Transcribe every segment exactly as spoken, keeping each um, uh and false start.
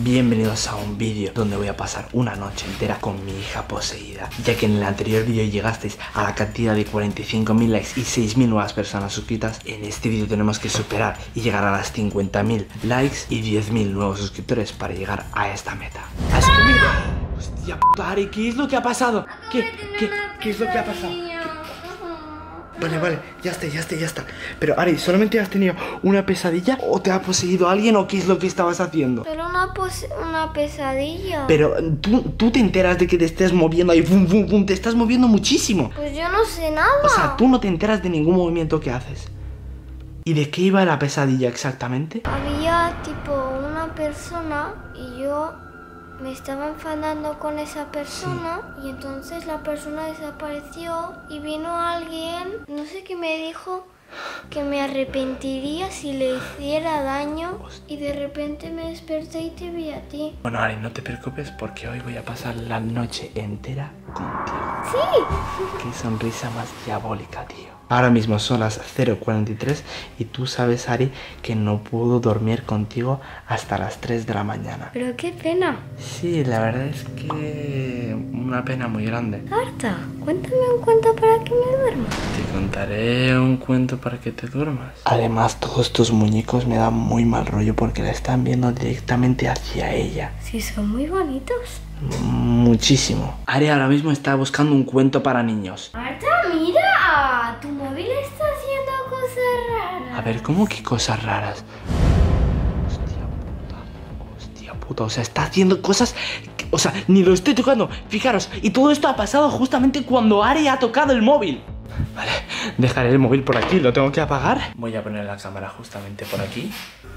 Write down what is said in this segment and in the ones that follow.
Bienvenidos a un vídeo donde voy a pasar una noche entera con mi hija poseída. Ya que en el anterior vídeo llegasteis a la cantidad de cuarenta y cinco mil likes y seis mil nuevas personas suscritas, en este vídeo tenemos que superar y llegar a las cincuenta mil likes y diez mil nuevos suscriptores para llegar a esta meta. ¿Has comido? Hostia puta, Ari, ¿qué es lo que ha pasado? ¿Qué? ¿Qué? ¿Qué es lo que ha pasado? Vale, vale, ya está, ya está, ya está. Pero Ari, ¿solamente has tenido una pesadilla o te ha poseído alguien o qué es lo que estabas haciendo? Pero una, una pesadilla. Pero tú, tú te enteras de que te estés moviendo ahí, bum, bum, bum, te estás moviendo muchísimo. Pues yo no sé nada. O sea, tú no te enteras de ningún movimiento que haces. ¿Y de qué iba la pesadilla exactamente? Había tipo una persona y yo me estaba enfadando con esa persona, sí. Y entonces la persona desapareció y vino alguien, no sé qué me dijo, que me arrepentiría si le hiciera daño. Y de repente me desperté y te vi a ti. Bueno, Ari, no te preocupes porque hoy voy a pasar la noche entera contigo. Sí. Qué sonrisa más diabólica, tío. Ahora mismo son las cero cuarenta y tres y tú sabes, Ari, que no puedo dormir contigo hasta las tres de la mañana. Pero qué pena. Sí, la verdad es que una pena muy grande. Marta, cuéntame un cuento para que me duerma. Te contaré un cuento para que te duermas. Además, todos tus muñecos me dan muy mal rollo porque la están viendo directamente hacia ella. Sí, son muy bonitos. Muchísimo. Ari ahora mismo está buscando un cuento para niños. Marta, mira, tu móvil está haciendo cosas raras. A ver, ¿cómo que cosas raras? Hostia puta, hostia puta, o sea, está haciendo cosas que, o sea, ni lo estoy tocando. Fijaros, y todo esto ha pasado justamente cuando Ari ha tocado el móvil. Vale, dejaré el móvil por aquí, lo tengo que apagar. Voy a poner la cámara justamente por aquí.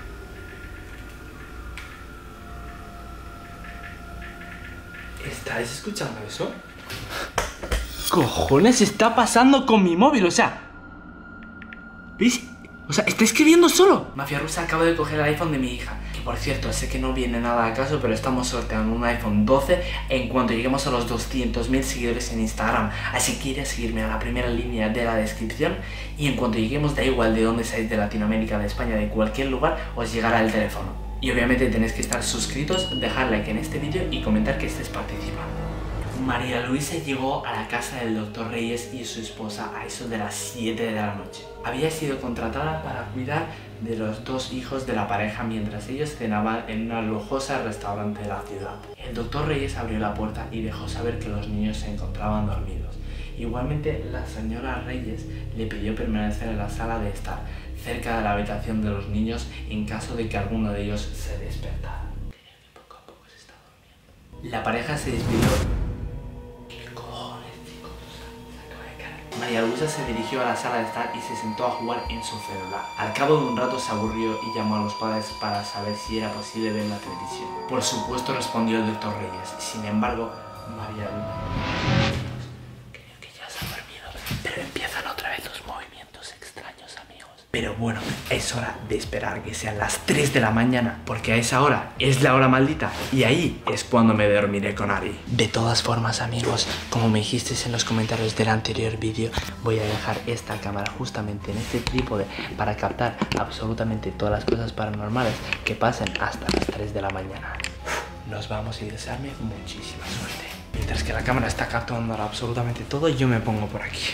¿Estáis escuchando eso? ¿Cojones está pasando con mi móvil? O sea, ¿veis? O sea, está escribiendo solo. Mafia Rusa, acabo de coger el iPhone de mi hija. Que por cierto, sé que no viene nada a caso, pero estamos sorteando un iPhone doce en cuanto lleguemos a los doscientos mil seguidores en Instagram. Así que iré a seguirme a la primera línea de la descripción. Y en cuanto lleguemos, da igual de dónde seáis, de Latinoamérica, de España, de cualquier lugar, os llegará el teléfono. Y obviamente tenéis que estar suscritos, dejar like en este vídeo y comentar que estés participando. María Luisa llegó a la casa del doctor Reyes y su esposa a eso de las siete de la noche. Había sido contratada para cuidar de los dos hijos de la pareja mientras ellos cenaban en una lujosa restaurante de la ciudad. El doctor Reyes abrió la puerta y dejó saber que los niños se encontraban dormidos. Igualmente, la señora Reyes le pidió permanecer en la sala de estar, cerca de la habitación de los niños en caso de que alguno de ellos se despertara. Poco a poco se está durmiendo. La pareja se despidió. María Luisa se dirigió a la sala de estar y se sentó a jugar en su celular. Al cabo de un rato se aburrió y llamó a los padres para saber si era posible ver la televisión. Por supuesto, respondió el doctor Reyes. Sin embargo, María Luisa... Creo que ya se ha dormido, pero empiezan otra vez los movimientos extraños, amigos. Pero bueno, es hora de esperar que sean las tres de la mañana, porque a esa hora es la hora maldita y ahí es cuando me dormiré con Ari. De todas formas, amigos, como me dijisteis en los comentarios del anterior vídeo, voy a dejar esta cámara justamente en este trípode para captar absolutamente todas las cosas paranormales que pasen hasta las tres de la mañana. Nos vamos y desearme muchísima suerte. Mientras que la cámara está captando absolutamente todo, yo me pongo por aquí.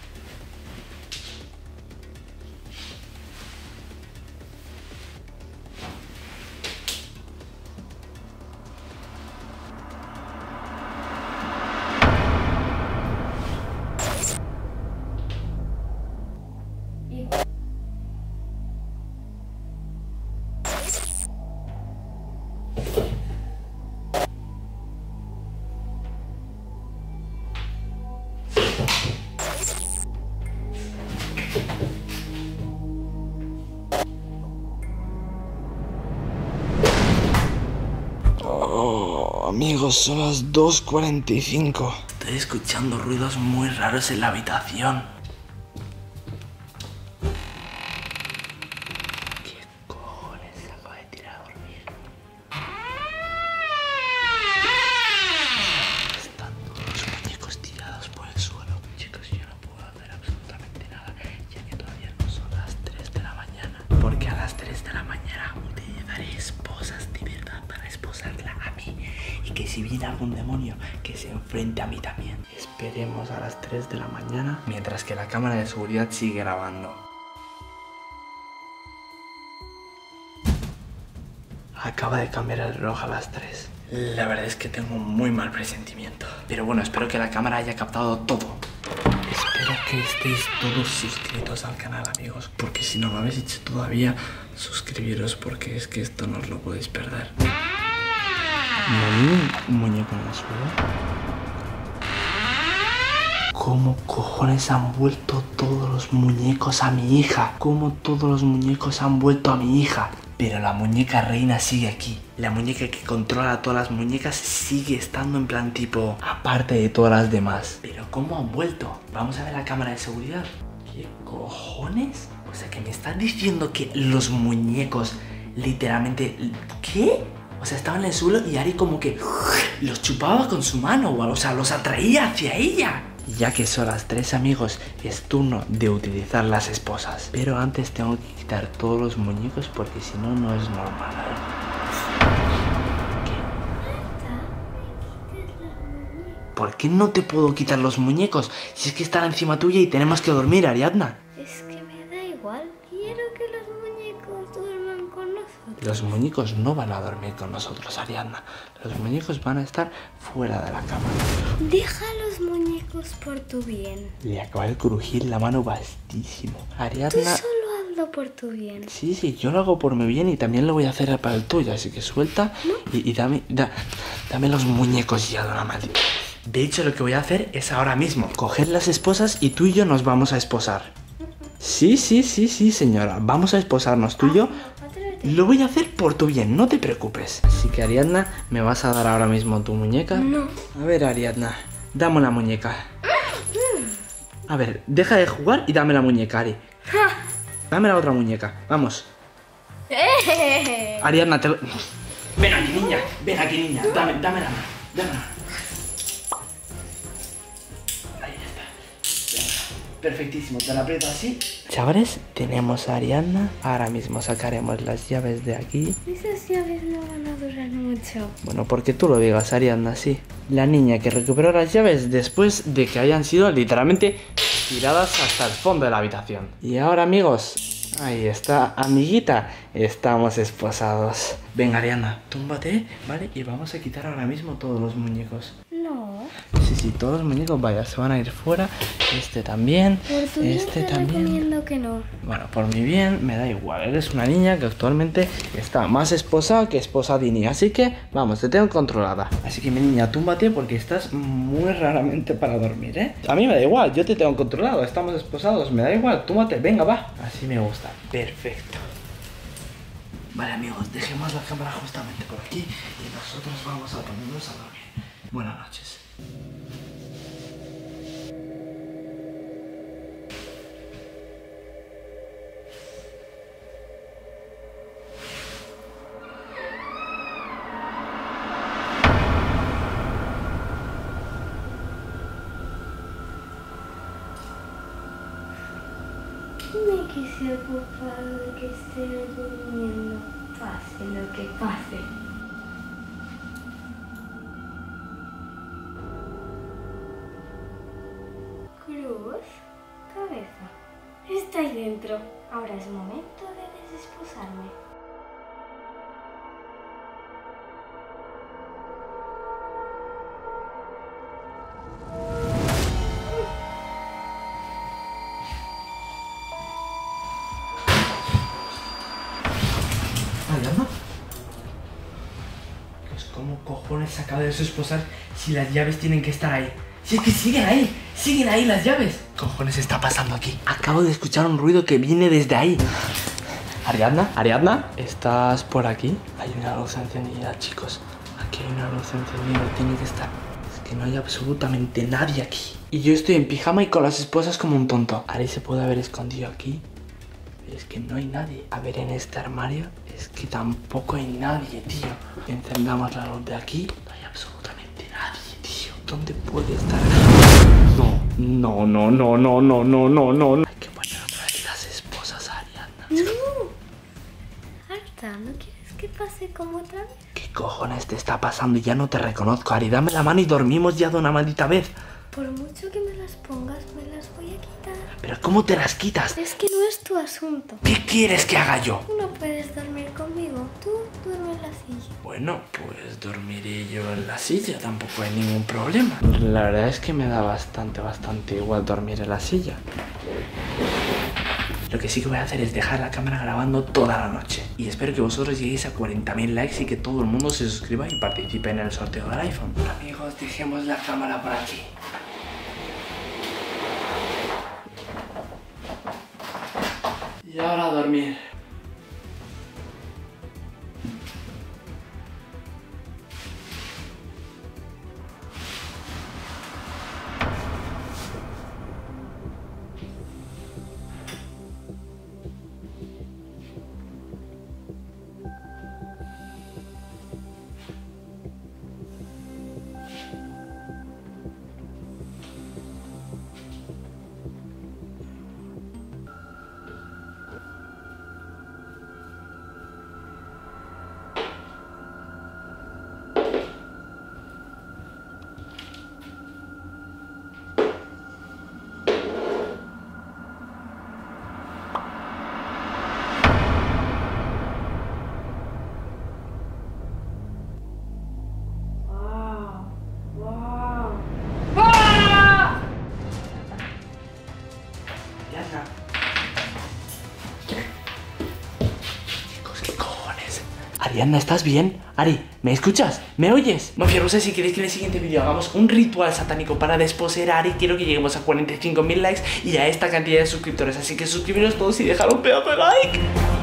Oh, amigos, son las dos cuarenta y cinco. Estoy escuchando ruidos muy raros en la habitación. ¿Qué cojones se acaba de tirar a dormir? Están todos los muñecos tirados por el suelo. Chicos, yo no puedo hacer absolutamente nada, ya que todavía no son las tres de la mañana. Porque a las tres de la mañana utilizaré esposas de verdad para esposas. esposarla a mí. Y que si viene algún demonio, que se enfrente a mí también. Esperemos a las tres de la mañana, mientras que la cámara de seguridad sigue grabando. Acaba de cambiar el reloj a las tres. La verdad es que tengo un muy mal presentimiento. Pero bueno, espero que la cámara haya captado todo. Espero que estéis todos suscritos al canal, amigos. Porque si no lo habéis hecho todavía, suscribiros, porque es que esto no os lo podéis perder. ¿Un muñeco en el suelo? ¿Cómo cojones han vuelto todos los muñecos a mi hija? ¿Cómo todos los muñecos han vuelto a mi hija? Pero la muñeca reina sigue aquí. La muñeca que controla a todas las muñecas sigue estando en plan tipo aparte de todas las demás. Pero ¿cómo han vuelto? Vamos a ver la cámara de seguridad. ¿Qué cojones? O sea, que me estás diciendo que los muñecos literalmente... ¿Qué? O sea, estaban en el suelo y Ari como que los chupaba con su mano. O sea, los atraía hacia ella. Ya que son las tres, amigos, es turno de utilizar las esposas. Pero antes tengo que quitar todos los muñecos porque si no, no es normal. ¿Qué? ¿Por qué no te puedo quitar los muñecos? Si es que están encima tuya y tenemos que dormir, Ariadna. Es que me da igual. Quiero que los muñecos duerman con nosotros. Los muñecos no van a dormir con nosotros, Ariadna. Los muñecos van a estar fuera de la cama. Deja los muñecos por tu bien. Le acaba de crujir la mano bastísimo. Ariadna... Tú solo hazlo por tu bien. Sí, sí, yo lo hago por mi bien y también lo voy a hacer para el tuyo. Así que suelta ¿no? y, y dame, da, dame los muñecos ya de una maldita. De hecho, lo que voy a hacer es ahora mismo coger las esposas y tú y yo nos vamos a esposar. Sí, sí, sí, sí, señora. Vamos a esposarnos tú y yo. Lo voy a hacer por tu bien, no te preocupes. Así que, Ariadna, ¿me vas a dar ahora mismo tu muñeca? No. A ver, Ariadna, dame la muñeca. A ver, deja de jugar y dame la muñeca, Ari. Dame la otra muñeca, vamos. Ariadna, te lo... Ven aquí, niña, ven aquí, niña. Dame, dame la mano, dame la mano. Ahí está. Perfectísimo, te la aprieto así. Chavales, tenemos a Ariadna. Ahora mismo sacaremos las llaves de aquí. Esas llaves no van a durar mucho. Bueno, porque tú lo digas, Ariadna, sí. La niña que recuperó las llaves después de que hayan sido literalmente tiradas hasta el fondo de la habitación. Y ahora, amigos, ahí está, amiguita, estamos esposados. Venga, Ariadna, túmbate, ¿vale? Y vamos a quitar ahora mismo todos los muñecos. No. Sí, sí, todos los muñecos, vaya, se van a ir fuera. Este también, por tu este bien te también. recomiendo que no. Bueno, por mi bien, me da igual. Eres una niña que actualmente está más esposada que esposadini. Así que, vamos, te tengo controlada. Así que, mi niña, túmbate porque estás muy raramente para dormir, ¿eh? A mí me da igual, yo te tengo controlado. Estamos esposados, me da igual, túmbate, venga, va. Así me gusta, perfecto. Vale, amigos, dejemos la cámara justamente por aquí y nosotros vamos a ponernos a dormir. Buenas noches. Me quise ocupar de que esté durmiendo, pase lo que pase. Cruz, cabeza. Está ahí dentro. Ahora es momento de desesposarme. ¿Ariadna? Pues ¿cómo cojones se acaba de desesposar si las llaves tienen que estar ahí? Si es que siguen ahí, siguen ahí las llaves. ¿Qué cojones está pasando aquí? Acabo de escuchar un ruido que viene desde ahí. Ariadna, Ariadna, ¿estás por aquí? Hay una luz encendida, chicos. Aquí hay una luz encendida, tiene que estar. Es que no hay absolutamente nadie aquí. Y yo estoy en pijama y con las esposas como un tonto. Ari se puede haber escondido aquí. Es que no hay nadie. A ver, en este armario es que tampoco hay nadie, tío. Encendamos la luz de aquí. No hay absolutamente nadie, tío. ¿Dónde puede estar? No, no, no, no, no, no, no, no, no. Hay que poner otra vez las esposas a Ariadna. No. Arta, ¿no quieres que pase como otra vez? ¿Qué cojones te está pasando? Ya no te reconozco, Ari. Dame la mano y dormimos ya de una maldita vez. Por mucho que me las pongas, me las voy a quitar. ¿Pero cómo te las quitas? Es que no es tu asunto. ¿Qué quieres que haga yo? Tú no puedes dormir conmigo. Tú duerme en la silla. Bueno, pues dormiré yo en la silla, tampoco hay ningún problema. La verdad es que me da bastante, bastante igual dormir en la silla. Lo que sí que voy a hacer es dejar la cámara grabando toda la noche. Y espero que vosotros lleguéis a cuarenta mil likes y que todo el mundo se suscriba y participe en el sorteo del iPhone. Amigos, dejemos la cámara por aquí. Y ahora a dormir. Ariadna, ¿estás bien? Ari, ¿me escuchas? ¿Me oyes? Mafia Rusa, si queréis que en el siguiente vídeo hagamos un ritual satánico para desposeer a Ari, quiero que lleguemos a cuarenta y cinco mil likes y a esta cantidad de suscriptores. Así que suscribiros todos y dejad un pedazo de like.